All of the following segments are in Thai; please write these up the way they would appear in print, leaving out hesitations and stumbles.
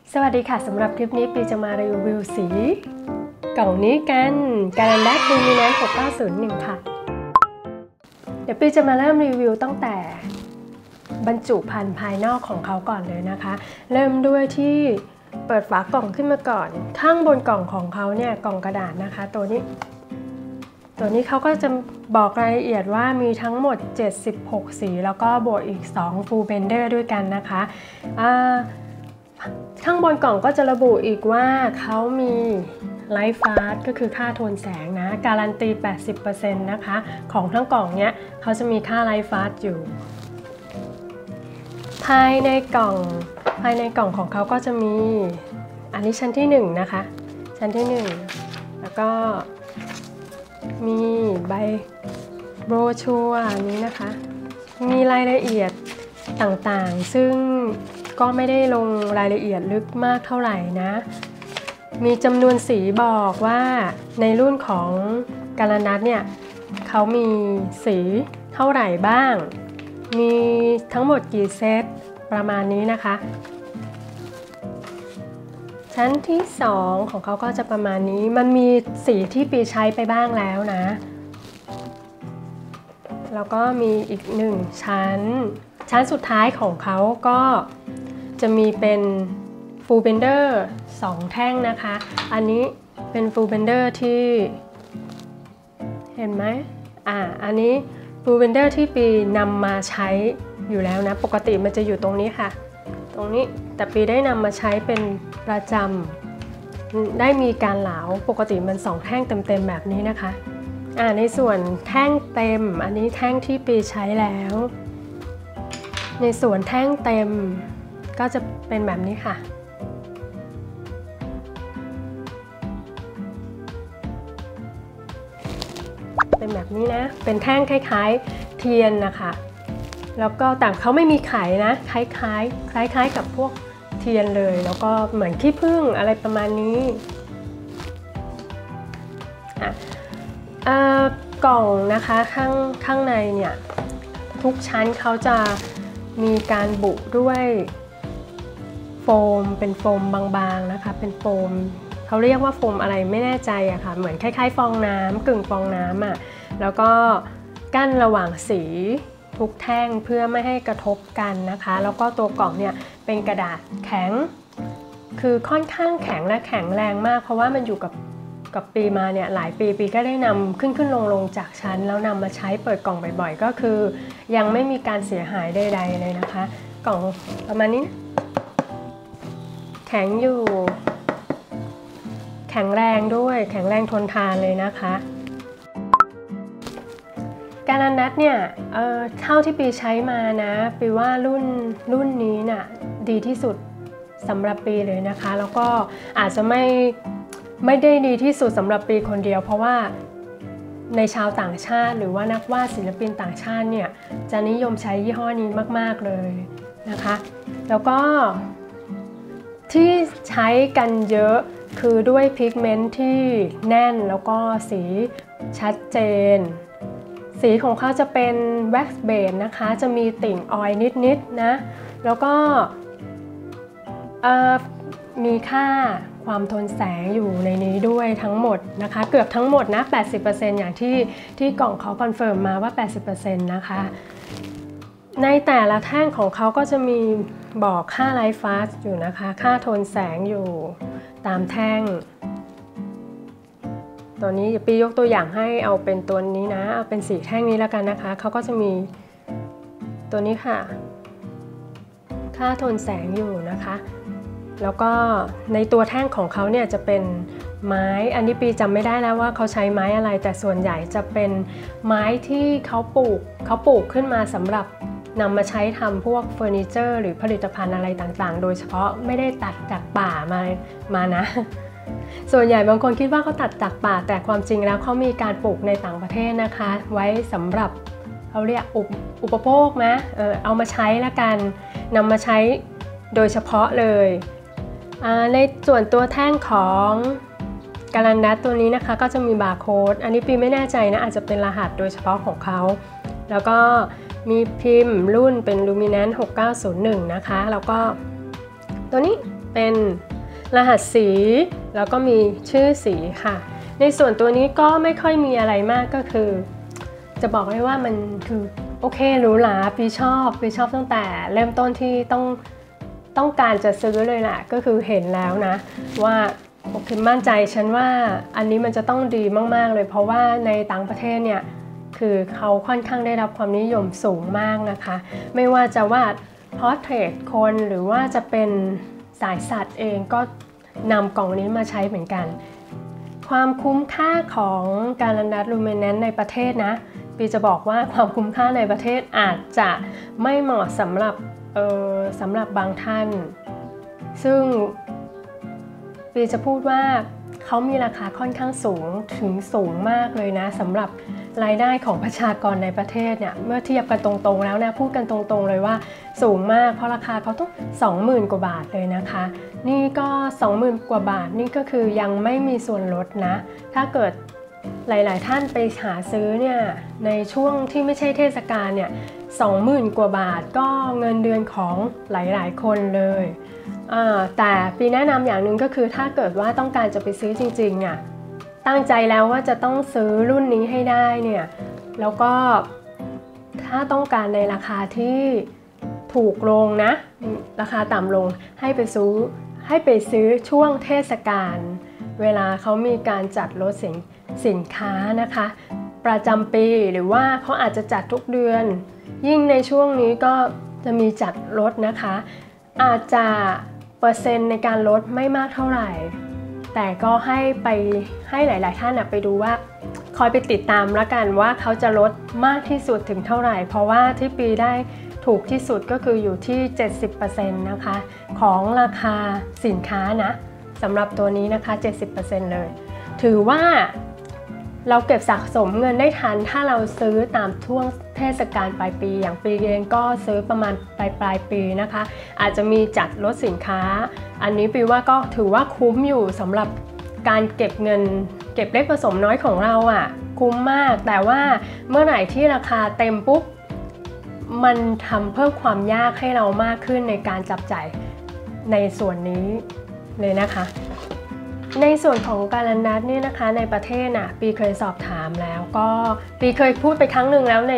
สวัสดีค่ะสำหรับคลิปนี้ปีจะมารีวิวสีกล่องนี้กันการันดัสลูมิแนนซ์6901ค่ะเดี๋ยวปีจะมาเริ่มรีวิวตั้งแต่บรรจุภัณฑ์ภายนอกของเขาก่อนเลยนะคะเริ่มด้วยที่เปิดฝากล่องขึ้นมาก่อนข้างบนกล่องของเขาเนี่ยกล่องกระดาษนะคะตัวนี้เขาก็จะบอกรายละเอียดว่ามีทั้งหมด76สีแล้วก็บวกอีก2 Full Blender ด้วยกันนะคะข้างบนกล่องก็จะระบุอีกว่าเขามีไลท์ฟาสก็คือค่าโทนแสงนะการันตี 80% นะคะของทั้งกล่องเนี้ยเขาจะมีค่าไลท์ฟาสอยู่ภายในกล่องของเขาก็จะมีอันนี้ชั้นที่1นะคะชั้นที่1แล้วก็มีใบโบรชัวร์นี้นะคะมีรายละเอียดต่างๆซึ่งก็ไม่ได้ลงรายละเอียดลึกมากเท่าไหร่นะมีจำนวนสีบอกว่าในรุ่นของการันดัสเนี่ยเขามีสีเท่าไหร่บ้างมีทั้งหมดกี่เซตประมาณนี้นะคะชั้นที่2ของเขาก็จะประมาณนี้มันมีสีที่ปีใช้ไปบ้างแล้วนะแล้วก็มีอีก1ชั้นสุดท้ายของเขาก็จะมีเป็น Full Blender 2 แท่งนะคะอันนี้เป็น Full Blender ที่เห็นไหมอันนี้ Full Blender ที่ปีนำมาใช้อยู่แล้วนะปกติมันจะอยู่ตรงนี้ค่ะตรงนี้แต่ปีได้นำมาใช้เป็นประจำได้มีการเหลาปกติมัน2 แท่งเต็มๆแบบนี้นะคะในส่วนแท่งเต็มอันนี้แท่งที่ปีใช้แล้วในส่วนแท่งเต็มก็จะเป็นแบบนี้ค่ะเป็นแบบนี้นะเป็นแท่งคล้ายๆเทียนนะคะแล้วก็แต่เขาไม่มีไขนะคล้ายๆกับพวกเทียนเลยแล้วก็เหมือนขี้ผึ้งอะไรประมาณนี้กล่องนะคะข้างในเนี่ยทุกชั้นเขาจะมีการบุด้วยโฟมเป็นโฟมบางๆนะคะเป็นโฟมเขาเรียกว่าโฟมอะไรไม่แน่ใจอะค่ะเหมือนคล้ายๆฟองน้ำกึ่งฟองน้ำอะแล้วก็กั้นระหว่างสีทุกแท่งเพื่อไม่ให้กระทบกันนะคะแล้วก็ตัวกล่องเนี่ยเป็นกระดาษแข็งคือค่อนข้างแข็งและแข็งแรงมากเพราะว่ามันอยู่กับปีมาเนี่ยหลายปีก็ได้นำขึ้นลงจากชั้นแล้วนำมาใช้เปิดกล่องบ่อยๆก็คือยังไม่มีการเสียหายใดๆเลยนะคะกล่องประมาณนี้แข็งอยู่แข็งแรงด้วยแข็งแรงทนทานเลยนะคะการันดัสเนี่ยเท่าที่ปีใช้มานะปีว่ารุ่นนี้น่ะดีที่สุดสำหรับปีเลยนะคะแล้วก็อาจจะไม่ได้ดีที่สุดสำหรับปีคนเดียวเพราะว่าในชาวต่างชาติหรือว่านักวาดศิลปินต่างชาติเนี่ยจะนิยมใช้ยี่ห้อนี้มากๆเลยนะคะแล้วก็ที่ใช้กันเยอะคือด้วยพิกเมนต์ที่แน่นแล้วก็สีชัดเจนสีของเขาจะเป็นแว็กซ์เบสนะคะจะมีติ่งออยล์นิดๆนะแล้วก็มีค่าความทนแสงอยู่ในนี้ด้วยทั้งหมดนะคะเกือบทั้งหมดนะ 80% อย่างที่กล่องเขาคอนเฟิร์มมาว่า 80% นะคะในแต่ละแท่งของเขาก็จะมีบอกค่าไลท์ฟาสอยู่นะคะค่าโทนแสงอยู่ตามแท่งตัวนี้ปียกตัวอย่างให้เอาเป็นตัวนี้นะเอาเป็น4 แท่งนี้แล้วกันนะคะเขาก็จะมีตัวนี้ค่ะค่าโทนแสงอยู่นะคะแล้วก็ในตัวแท่งของเขาเนี่ยจะเป็นไม้อันนี้ปีจำไม่ได้แล้วว่าเขาใช้ไม้อะไรแต่ส่วนใหญ่จะเป็นไม้ที่เขาปลูกขึ้นมาสำหรับนำมาใช้ทำพวกเฟอร์นิเจอร์หรือผลิตภัณฑ์อะไรต่างๆโดยเฉพาะไม่ได้ตัดจากป่ามานะส่วนใหญ่บางคนคิดว่าเขาตัดจากป่าแต่ความจริงแล้วเขามีการปลูกในต่างประเทศนะคะไว้สำหรับเขาเรียกอุปโภคนะเอามาใช้ละกันนำมาใช้โดยเฉพาะเลยในส่วนตัวแท่งของการันดัสตัวนี้นะคะก็จะมีบาร์โค้ดอันนี้ปีไม่แน่ใจนะอาจจะเป็นรหัสโดยเฉพาะของเขาแล้วก็มีพิมพ์รุ่นเป็น Luminance 6901นะคะแล้วก็ตัวนี้เป็นรหัสสีแล้วก็มีชื่อสีค่ะในส่วนตัวนี้ก็ไม่ค่อยมีอะไรมากก็คือจะบอกเลยว่ามันคือโอเคหรูหราปีชอบตั้งแต่เริ่มต้นที่ต้องการจะซื้อเลยแหละก็คือเห็นแล้วนะว่าโอเคมั่นใจฉันว่าอันนี้มันจะต้องดีมากๆเลยเพราะว่าในต่างประเทศเนี่ยคือเขาค่อนข้างได้รับความนิยมสูงมากนะคะไม่ว่าจะวาดพอร์เทรตคนหรือว่าจะเป็นสายสัตว์เองก็นำกล่องนี้มาใช้เหมือนกันความคุ้มค่าของการันดัสลูเมเนนในประเทศนะปีจะบอกว่าความคุ้มค่าในประเทศอาจจะไม่เหมาะสำหรับบางท่านซึ่งปีจะพูดว่าเขามีราคาค่อนข้างสูงถึงสูงมากเลยนะสำหรับรายได้ของประชากรในประเทศเนี่ยเมื่อเทียบกันตรงๆแล้วนะพูดกันตรงๆเลยว่าสูงมากเพราะราคาเขาต้อง 20,000 กว่าบาทเลยนะคะนี่ก็ 20,000 กว่าบาทนี่ก็คือยังไม่มีส่วนลดนะถ้าเกิดหลายๆท่านไปหาซื้อเนี่ยในช่วงที่ไม่ใช่เทศกาลเนี่ย 20,000 กว่าบาทก็เงินเดือนของหลายๆคนเลยแต่ปีแนะนำอย่างหนึ่งก็คือถ้าเกิดว่าต้องการจะไปซื้อจริงๆเนี่ยตั้งใจแล้วว่าจะต้องซื้อรุ่นนี้ให้ได้เนี่ยแล้วก็ถ้าต้องการในราคาที่ถูกลงนะราคาต่ำลงให้ไปซื้อช่วงเทศกาลเวลาเขามีการจัดลดสินค้านะคะประจำปีหรือว่าเขาอาจจะจัดทุกเดือนยิ่งในช่วงนี้ก็จะมีจัดลดนะคะอาจจะเปอร์เซ็นต์ในการลดไม่มากเท่าไหร่แต่ก็ให้หลายๆท่านไปดูว่าคอยไปติดตามแล้วกันว่าเขาจะลดมากที่สุดถึงเท่าไหร่เพราะว่าที่ปีได้ถูกที่สุดก็คืออยู่ที่ 70% นะคะของราคาสินค้านะสำหรับตัวนี้นะคะ 70% เลยถือว่าเราเก็บสะสมเงินได้ทันถ้าเราซื้อตามช่วงเทศกาลปลายปีอย่างปีเองก็ซื้อประมาณปลายปีนะคะอาจจะมีจัดลดสินค้าอันนี้ปีว่าก็ถือว่าคุ้มอยู่สำหรับการเก็บเงินเก็บเล็กผสมน้อยของเราคุ้มมากแต่ว่าเมื่อไหร่ที่ราคาเต็มปุ๊บมันทำเพิ่มความยากให้เรามากขึ้นในการจับจ่ายในส่วนนี้เลยนะคะในส่วนของการันดัสนี่นะคะในประเทศปีเคยสอบถามแล้วก็ปีเคยพูดไปครั้งหนึ่งแล้วใน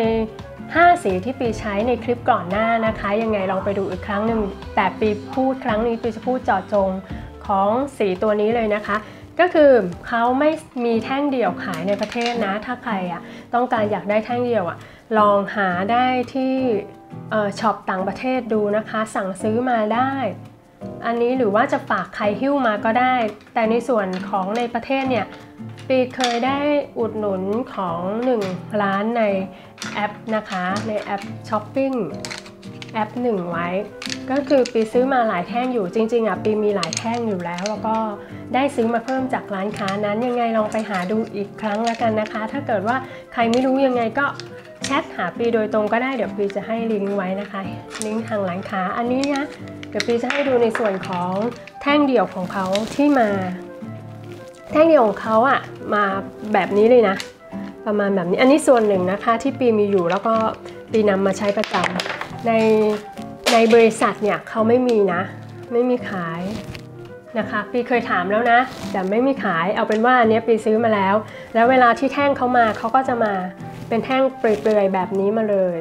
5สีที่ปีใช้ในคลิปก่อนหน้านะคะยังไงลองไปดูอีกครั้งหนึ่งแต่ปีพูดครั้งนี้ปีจะพูดเจาะจงของสีตัวนี้เลยนะคะก็คือเขาไม่มีแท่งเดี่ยวขายในประเทศนะถ้าใครต้องการอยากได้แท่งเดี่ยวลองหาได้ที่ช็อปต่างประเทศดูนะคะสั่งซื้อมาได้อันนี้หรือว่าจะฝากใครหิ้วมาก็ได้แต่ในส่วนของในประเทศเนี่ยปีเคยได้อุดหนุนของ1ร้านในแอปนะคะในแอปช้อปปิ้งแอป1ไว้ก็คือปีซื้อมาหลายแท่งอยู่จริงๆปีมีหลายแท่งอยู่แล้วก็ได้ซื้อมาเพิ่มจากร้านค้านั้นยังไงลองไปหาดูอีกครั้งแล้วกันนะคะถ้าเกิดว่าใครไม่รู้ยังไงก็แชทหาปีโดยตรงก็ได้เดี๋ยวปีจะให้ลิงก์ไว้นะคะลิงก์ทางร้านค้าอันนี้นะเดี๋ยวปีจะให้ดูในส่วนของแท่งเดี่ยวของเขาที่มาแท่งเดี่ยวของเขามาแบบนี้เลยนะประมาณแบบนี้อันนี้ส่วนหนึ่งนะคะที่ปีมีอยู่แล้วก็ปีนำมาใช้ประจำในบริษัทเนี่ยเขาไม่มีนะไม่มีขายนะคะปีเคยถามแล้วนะแต่ไม่มีขายเอาเป็นว่าอันนี้ปีซื้อมาแล้วเวลาที่แท่งเขามาเขาก็จะมาเป็นแท่งเปลือยๆแบบนี้มาเลย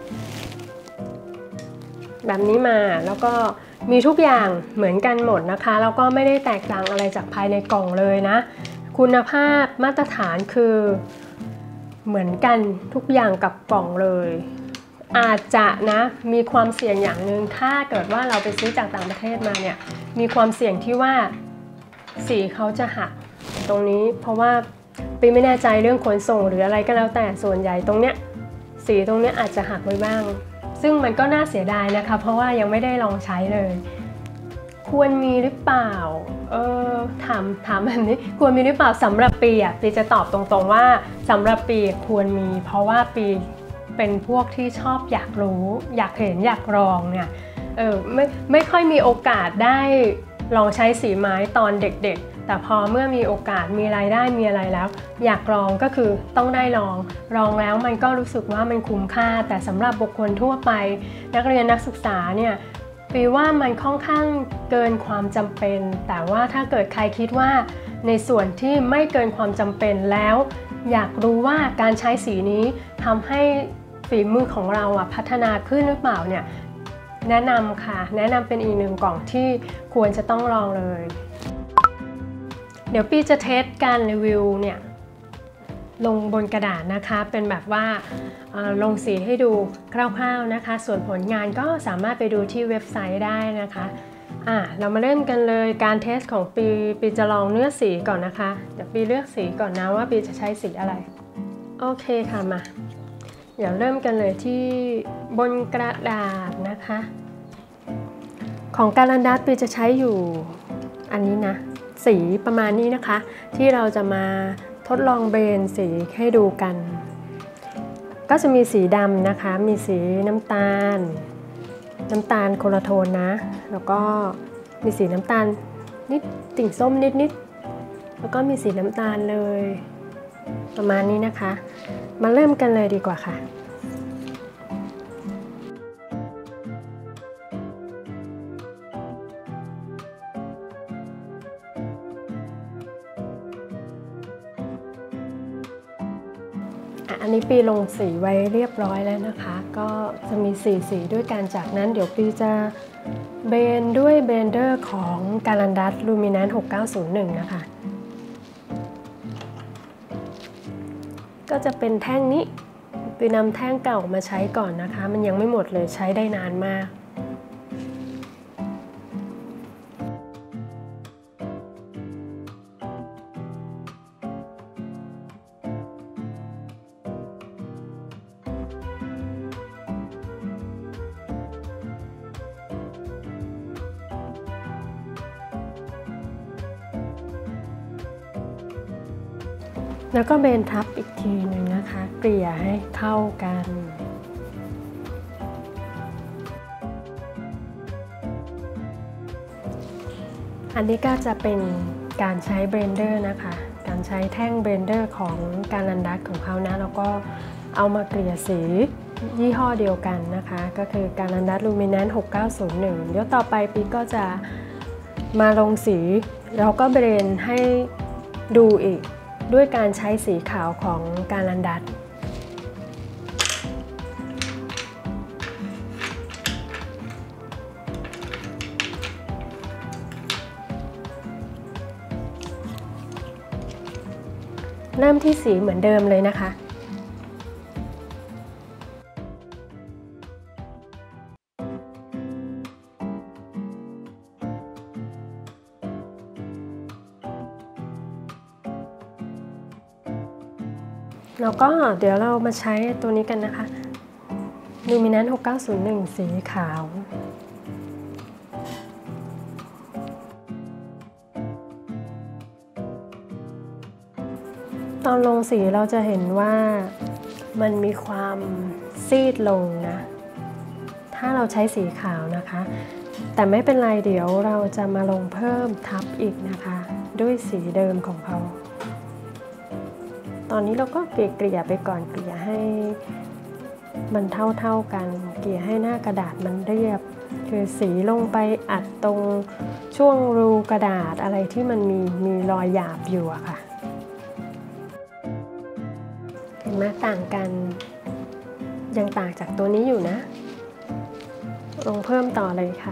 แบบนี้มาแล้วก็มีทุกอย่างเหมือนกันหมดนะคะแล้วก็ไม่ได้แตกต่างอะไรจากภายในกล่องเลยนะคุณภาพมาตรฐานคือเหมือนกันทุกอย่างกับกล่องเลยอาจจะนะมีความเสี่ยงอย่างหนึ่งถ้าเกิดว่าเราไปซื้อจากต่างประเทศมาเนี่ยมีความเสี่ยงที่ว่าสีเขาจะหักตรงนี้เพราะว่าปีไม่แน่ใจเรื่องขนส่งหรืออะไรก็แล้วแต่ส่วนใหญ่ตรงเนี้ยสีตรงเนี้ยอาจจะหักไปบ้างซึ่งมันก็น่าเสียดายนะคะเพราะว่ายังไม่ได้ลองใช้เลยควรมีหรือเปล่าถามแบบนี้ควรมีหรือเปล่าสำหรับปีปีจะตอบตรงๆว่าสำหรับปีควรมีเพราะว่าปีเป็นพวกที่ชอบอยากรู้อยากเห็นอยากลองเนี่ยไม่ค่อยมีโอกาสได้ลองใช้สีไม้ตอนเด็กๆแต่พอเมื่อมีโอกาสมีรายได้มีอะไรแล้วอยากลองก็คือต้องได้ลองแล้วมันก็รู้สึกว่ามันคุ้มค่าแต่สำหรับบุคคลทั่วไปนักเรียนนักศึกษาเนี่ยปีว่ามันค่อนข้างเกินความจำเป็นแต่ว่าถ้าเกิดใครคิดว่าในส่วนที่ไม่เกินความจำเป็นแล้วอยากรู้ว่าการใช้สีนี้ทำให้ฝีมือของเราพัฒนาขึ้นหรือเปล่าเนี่ยแนะนำค่ะแนะนำเป็นอีกหนึ่งกล่องที่ควรจะต้องลองเลยเดี๋ยวปีจะเทสการรีวิวเนี่ยลงบนกระดาษนะคะเป็นแบบว่าลงสีให้ดูคร่าวๆนะคะส่วนผลงานก็สามารถไปดูที่เว็บไซต์ได้นะคะเรามาเริ่มกันเลยการเทสของปีจะลองเลือกสีก่อนนะคะเดี๋ยวปีเลือกสีก่อนนะว่าปีจะใช้สีอะไรโอเคค่ะมาเดี๋ยวเริ่มกันเลยที่บนกระดาษนะคะของการันดัสปีจะใช้อยู่อันนี้นะสีประมาณนี้นะคะที่เราจะมาทดลองเบรนสีให้ดูกันก็จะมีสีดำนะคะมีสีน้ำตาลโคลาโทนนะแล้วก็มีสีน้ำตาลนิดติ่งส้มนิดแล้วก็มีสีน้ำตาลเลยประมาณนี้นะคะมาเริ่มกันเลยดีกว่าค่ะอันนี้ปีลงสีไว้เรียบร้อยแล้วนะคะก็จะมีสีด้วยกันจากนั้นเดี๋ยวปีจะเบรนด้วยเบนเดอร์ของการันดัสลูมิแนนซ์6901นะคะก็จะเป็นแท่งนี้ปีนำแท่งเก่ามาใช้ก่อนนะคะมันยังไม่หมดเลยใช้ได้นานมากแล้วก็เบนทับอีกทีหนึ่งนะคะเกลี่ยให้เข้ากันอันนี้ก็จะเป็นการใช้เบรนเดอร์นะคะการใช้แท่งเบรนเดอร์ของการันดัสของเขานะแล้วก็เอามาเกลี่ยสียี่ห้อเดียวกันนะคะก็คือการันดัสลูมิแนนซ์6901เดี๋ยวต่อไปปีก็จะมาลงสีแล้วก็เบรนให้ดูอีกด้วยการใช้สีขาวของการันดัสเริ่มที่สีเหมือนเดิมเลยนะคะแล้วก็เดี๋ยวเรามาใช้ตัวนี้กันนะคะลูมิแนนซ์6901สีขาวตอนลงสีเราจะเห็นว่ามันมีความซีดลงนะถ้าเราใช้สีขาวนะคะแต่ไม่เป็นไรเดี๋ยวเราจะมาลงเพิ่มทับอีกนะคะด้วยสีเดิมของเขาตอนนี้เราก็เกลี่ยไปก่อนเกลี่ยให้มันเท่ากันเกลี่ยให้หน้ากระดาษมันเรียบคือสีลงไปอัดตรงช่วงรูกระดาษอะไรที่มันมีรอยหยาบอยู่อะค่ะเห็นไหมต่างกันยังต่างจากตัวนี้อยู่นะลงเพิ่มต่อเลยค่ะ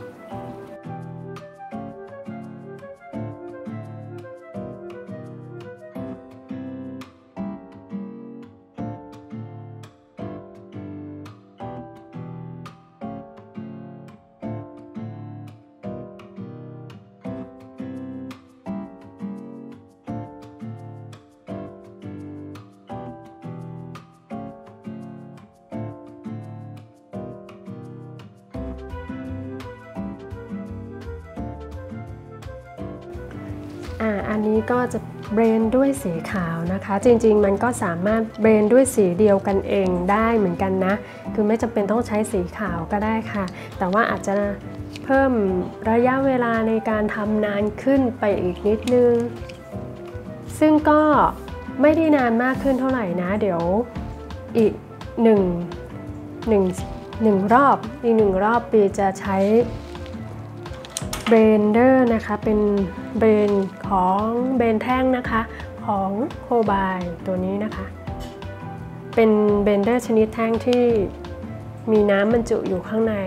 อันนี้ก็จะเบรนด้วยสีขาวนะคะจริงๆมันก็สามารถเบรนด้วยสีเดียวกันเองได้เหมือนกันนะคือไม่จำเป็นต้องใช้สีขาวก็ได้ค่ะแต่ว่าอาจจะเพิ่มระยะเวลาในการทำนานขึ้นไปอีกนิดนึงซึ่งก็ไม่ได้นานมากขึ้นเท่าไหร่นะเดี๋ยวอีกหนึ่ง 1 รอบอีก1 รอบปีจะใช้เบรนเดอร์นะคะเป็นเบรนของเบรนแท่งนะคะของโคบายตัวนี้นะคะเป็นเบรนเดอร์ชนิดแท่งที่มีน้ำบรรจุอยู่ข้างใน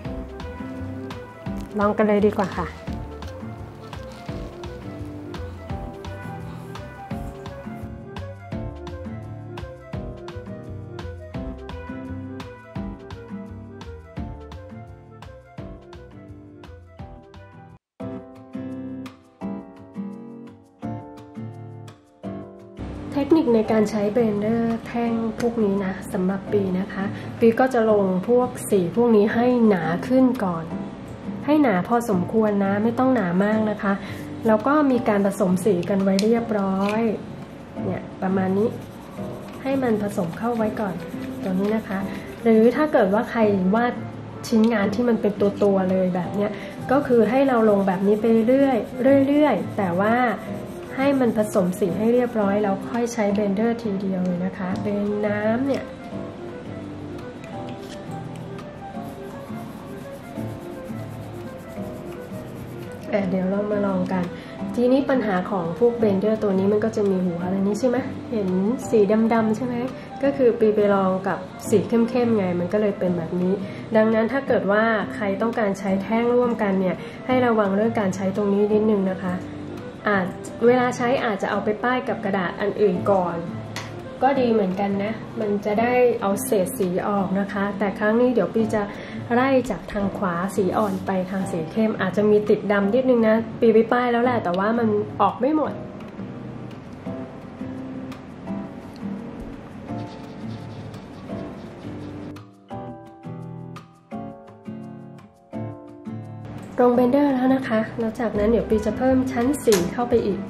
ลองกันเลยดีกว่าค่ะเทคนิคในการใช้เบรนเดอร์แท่งพวกนี้นะสำหรับปีนะคะปีก็จะลงพวกสีพวกนี้ให้หนาขึ้นก่อนให้หนาพอสมควรนะไม่ต้องหนามากนะคะแล้วก็มีการผสมสีกันไว้เรียบร้อยเนี่ยประมาณนี้ให้มันผสมเข้าไว้ก่อนตัวนี้นะคะหรือถ้าเกิดว่าใครวาดชิ้นงานที่มันเป็นตัวเลยแบบเนี้ยก็คือให้เราลงแบบนี้ไปเรื่อยแต่ว่าให้มันผสมสีให้เรียบร้อยแล้วค่อยใช้เบนเดอร์ทีเดียวเลยนะคะเบนน้ำเนี่ยเดี๋ยวเรามาลองกันทีนี้ปัญหาของพวกเบนเดอร์ตัวนี้มันก็จะมีหัวอะไรนี้ใช่ไหมเห็นสีดำๆใช่ไหมก็คือปีไปลองกับสีเข้มๆไงมันก็เลยเป็นแบบนี้ดังนั้นถ้าเกิดว่าใครต้องการใช้แท่งร่วมกันเนี่ยให้ระวังเรื่องการใช้ตรงนี้นิดนึงนะคะเวลาใช้อาจจะเอาไปป้ายกับกระดาษอันอื่นก่อนก็ดีเหมือนกันนะมันจะได้เอาเศษสีออกนะคะแต่ครั้งนี้เดี๋ยวปีจะไล่จากทางขวาสีอ่อนไปทางสีเข้มอาจจะมีติดดำนิดนึงนะปีไปป้ายแล้วแหละแต่ว่ามันออกไม่หมดลงเบนเดอร์แล้วนะคะแล้วจากนั้นเดี๋ยวปีจะเพิ่มชั้นสีเข้าไปอีก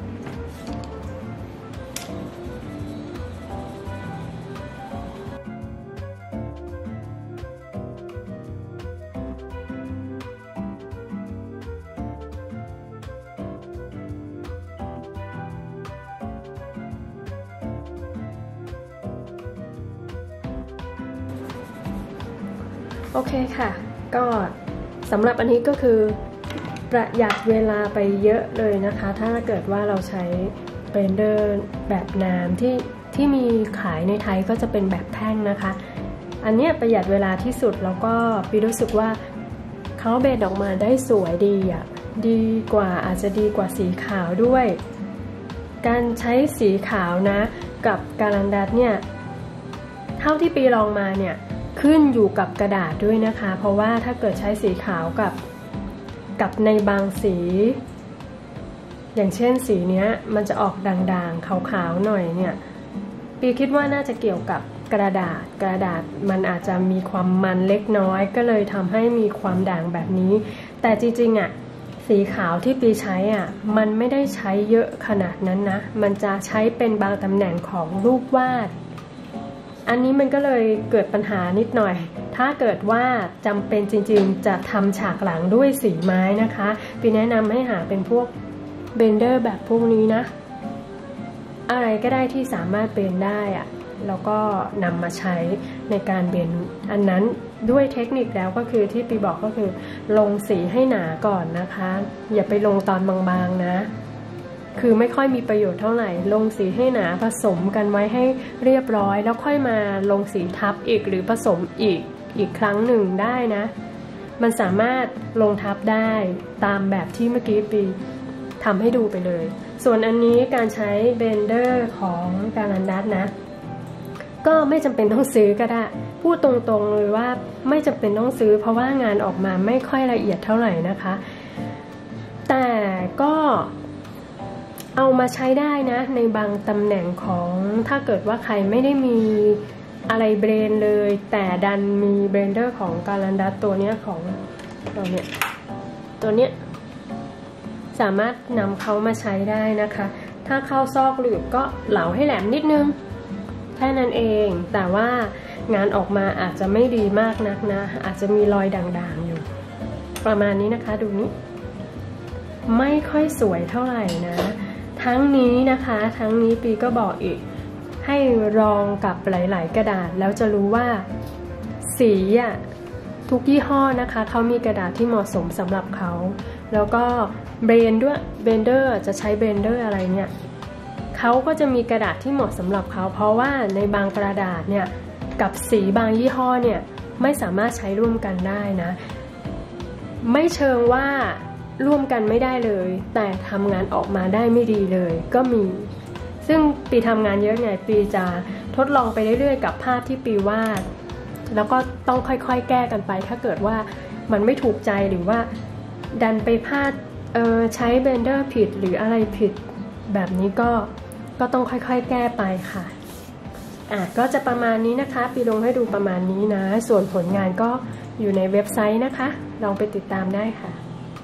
โอเคค่ะก็สำหรับอันนี้ก็คือประหยัดเวลาไปเยอะเลยนะคะถ้าเกิดว่าเราใช้เบนเดอร์แบบน้ำที่มีขายในไทยก็จะเป็นแบบแท่งนะคะอันนี้ประหยัดเวลาที่สุดแล้วก็ปีรู้สึกว่าเขาเบนออกมาได้สวยดีดีกว่าอาจจะดีกว่าสีขาวด้วยการใช้สีขาวนะกับการันดัสเนี่ยเท่าที่ปีลองมาเนี่ยขึ้นอยู่กับกระดาษด้วยนะคะเพราะว่าถ้าเกิดใช้สีขาวกับในบางสีอย่างเช่นสีเนี้ยมันจะออกด่างๆขาวๆหน่อยเนี่ยปีคิดว่าน่าจะเกี่ยวกับกระดาษมันอาจจะมีความมันเล็กน้อยก็เลยทำให้มีความด่างแบบนี้แต่จริงๆสีขาวที่ปีใช้มันไม่ได้ใช้เยอะขนาดนั้นนะมันจะใช้เป็นบางตำแหน่งของรูปวาดอันนี้มันก็เลยเกิดปัญหานิดหน่อยถ้าเกิดว่าจำเป็นจริงๆจะทำฉากหลังด้วยสีไม้นะคะปีแนะนำให้หาเป็นพวกเบนเดอร์แบบพวกนี้นะอะไรก็ได้ที่สามารถเบนได้แล้วก็นำมาใช้ในการเบนอันนั้นด้วยเทคนิคแล้วก็คือที่ปีบอกก็คือลงสีให้หนาก่อนนะคะอย่าไปลงตอนบางๆนะคือไม่ค่อยมีประโยชน์เท่าไหร่ลงสีให้หนาผสมกันไว้ให้เรียบร้อยแล้วค่อยมาลงสีทับอีกหรือผสมอีกครั้งหนึ่งได้นะมันสามารถลงทับได้ตามแบบที่เมื่อกี้ปีทำให้ดูไปเลยส่วนอันนี้การใช้เบนเดอร์ของการันดัสนะก็ไม่จำเป็นต้องซื้อก็ได้พูดตรงๆเลยว่าไม่จำเป็นต้องซื้อเพราะว่างานออกมาไม่ค่อยละเอียดเท่าไหร่นะคะแต่ก็เอามาใช้ได้นะในบางตำแหน่งของถ้าเกิดว่าใครไม่ได้มีอะไรเบรนเลยแต่ดันมีเบรนเดอร์ของการันดัสตัวเนี้ยของตัวเนี้ยสามารถนำเขามาใช้ได้นะคะถ้าเข้าซอกหลืบก็เหลาให้แหลมนิดนึงแค่นั้นเองแต่ว่างานออกมาอาจจะไม่ดีมากนักนะอาจจะมีรอยด่างๆอยู่ประมาณนี้นะคะดูนี้ไม่ค่อยสวยเท่าไหร่นะทั้งนี้นะคะทั้งนี้ปีก็บอกอีกให้ลองกับหลายๆกระดาษแล้วจะรู้ว่าสีทุกยี่ห้อนะคะเขามีกระดาษที่เหมาะสมสำหรับเขาแล้วก็เบรนด้วยเบนเดอร์จะใช้เบนเดอร์อะไรเนี่ยเขาก็จะมีกระดาษที่เหมาะสำหรับเขาเพราะว่าในบางกระดาษเนี่ยกับสีบางยี่ห้อเนี่ยไม่สามารถใช้ร่วมกันได้นะไม่เชิงว่าร่วมกันไม่ได้เลยแต่ทำงานออกมาได้ไม่ดีเลยก็มีซึ่งปีทำงานเยอะไงปีจะทดลองไปเรื่อยๆกับภาพที่ปีวาดแล้วก็ต้องค่อยๆแก้กันไปถ้าเกิดว่ามันไม่ถูกใจหรือว่าดันไปพลาดใช้เบนเดอร์ผิดหรืออะไรผิดแบบนี้ก็ต้องค่อยๆแก้ไปค่ะก็จะประมาณนี้นะคะปีลงให้ดูประมาณนี้นะส่วนผลงานก็อยู่ในเว็บไซต์นะคะลองไปติดตามได้ค่ะ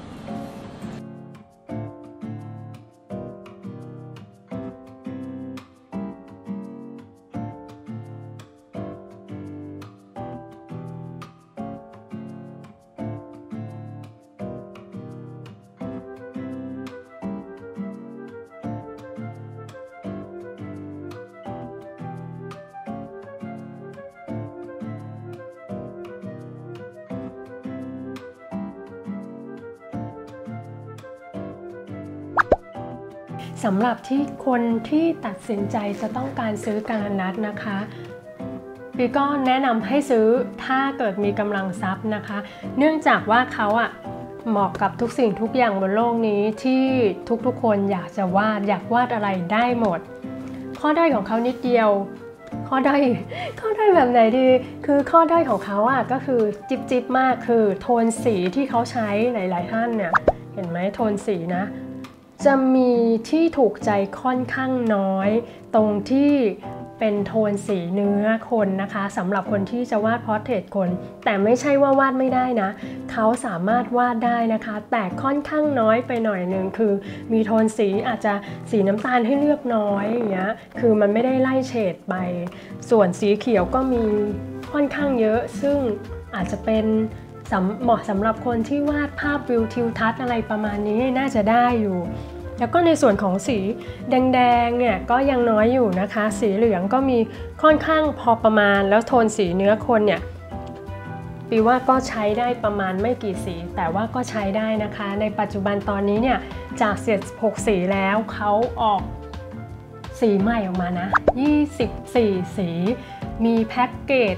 สำหรับที่คนที่ตัดสินใจจะต้องการซื้อการนัดนะคะปีก็แนะนำให้ซื้อถ้าเกิดมีกำลังทรัพย์นะคะเนื่องจากว่าเขาเหมาะกับทุกสิ่งทุกอย่างบนโลกนี้ที่ทุกๆคนอยากจะวาดอยากวาดอะไรได้หมดข้อด้อยของเขานิดเดียวข้อด้อยแบบไหนดีคือข้อด้อยของเขาก็คือจิบมากคือโทนสีที่เขาใช้หลายๆท่านเนี่ยเห็นไหมโทนสีนะจะมีที่ถูกใจค่อนข้างน้อยตรงที่เป็นโทนสีเนื้อคนนะคะสำหรับคนที่จะวาดพอร์เทรตคนแต่ไม่ใช่ว่าวาดไม่ได้นะเขาสามารถวาดได้นะคะแต่ค่อนข้างน้อยไปหน่อยนึงคือมีโทนสีอาจจะสีน้ำตาลให้เลือกน้อยอย่างเงี้ยคือมันไม่ได้ไล่เฉดไปส่วนสีเขียวก็มีค่อนข้างเยอะซึ่งอาจจะเป็นเหมาะสำหรับคนที่วาดภาพวิวทิวทัศน์อะไรประมาณนี้น่าจะได้อยู่แล้วก็ในส่วนของสีแดงๆเนี่ยก็ยังน้อยอยู่นะคะสีเหลืองก็มีค่อนข้างพอประมาณแล้วโทนสีเนื้อคนเนี่ยปีว่าก็ใช้ได้ประมาณไม่กี่สีแต่ว่าก็ใช้ได้นะคะในปัจจุบันตอนนี้เนี่ยจาก16 สีแล้วเขาออกสีใหม่ออกมานะ24 สีมีแพ็กเกจ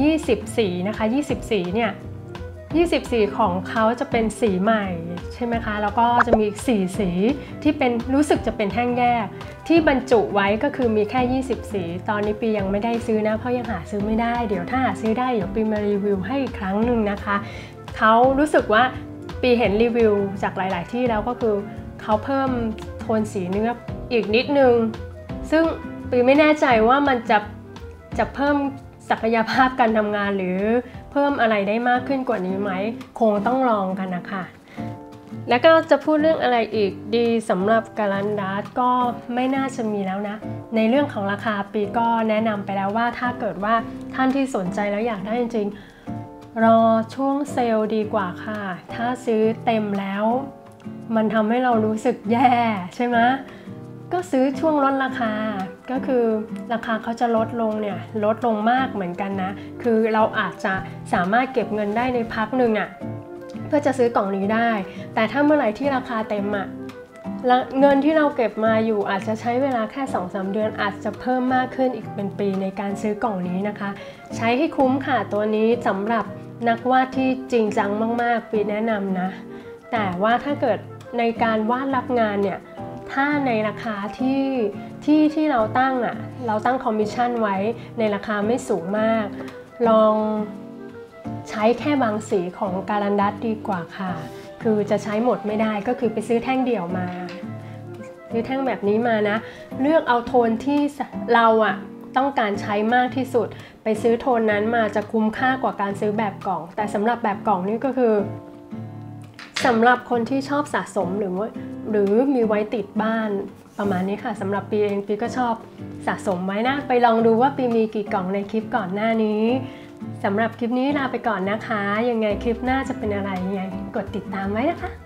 20 สีนะคะ20 สีเนี่ย20 สีของเขาจะเป็นสีใหม่ใช่ไหมคะแล้วก็จะมีอีก4 สีที่เป็นรู้สึกจะเป็นแท่งแยกที่บรรจุไว้ก็คือมีแค่20 สีตอนนี้ปียังไม่ได้ซื้อนะเพราะยังหาซื้อไม่ได้เดี๋ยวถ้าหาซื้อได้เดี๋ยวปีมารีวิวให้อีกครั้งหนึ่งนะคะเขารู้สึกว่าปีเห็นรีวิวจากหลายๆที่แล้วก็คือเขาเพิ่มโทนสีเนื้ออีกนิดนึงซึ่งปีไม่แน่ใจว่ามันจะเพิ่มศักยภาพการทำงานหรือเพิ่มอะไรได้มากขึ้นกว่านี้ไหมคงต้องลองกันนะคะแล้วก็จะพูดเรื่องอะไรอีกดีสำหรับการันดัสก็ไม่น่าจะมีแล้วนะในเรื่องของราคาปีก็แนะนำไปแล้วว่าถ้าเกิดว่าท่านที่สนใจแล้วอยากได้จริงๆรอช่วงเซลล์ดีกว่าค่ะถ้าซื้อเต็มแล้วมันทำให้เรารู้สึกแย่ใช่ไหมก็ซื้อช่วงลดราคาก็คือราคาเขาจะลดลงเนี่ยลดลงมากเหมือนกันนะคือเราอาจจะสามารถเก็บเงินได้ในพักหนึ่งเพื่อจะซื้อกล่องนี้ได้แต่ถ้าเมื่อไหร่ที่ราคาเต็มเงินที่เราเก็บมาอยู่อาจจะใช้เวลาแค่ 2-3 เดือนอาจจะเพิ่มมากขึ้นอีกเป็นปีในการซื้อกล่องนี้นะคะใช้ให้คุ้มค่ะตัวนี้สำหรับนักวาดที่จริงจังมากๆปีแนะนำนะแต่ว่าถ้าเกิดในการวาดรับงานเนี่ยถ้าในราคาที่เราตั้งคอมมิชชั่นไว้ในราคาไม่สูงมากลองใช้แค่บางสีของการันดัสดีกว่าค่ะคือจะใช้หมดไม่ได้ก็คือไปซื้อแท่งเดี่ยวมาซื้อแท่งแบบนี้มานะเลือกเอาโทนที่เราต้องการใช้มากที่สุดไปซื้อโทนนั้นมาจะคุ้มค่ากว่าการซื้อแบบกล่องแต่สำหรับแบบกล่องนี่ก็คือสำหรับคนที่ชอบสะสมหรือมีไว้ติดบ้านประมาณนี้ค่ะสำหรับปีเองปีก็ชอบสะสมไว้นะไปลองดูว่าปีมีกี่กล่องในคลิปก่อนหน้านี้สำหรับคลิปนี้ลาไปก่อนนะคะยังไงคลิปหน้าจะเป็นอะไรยังไงกดติดตามไว้นะคะ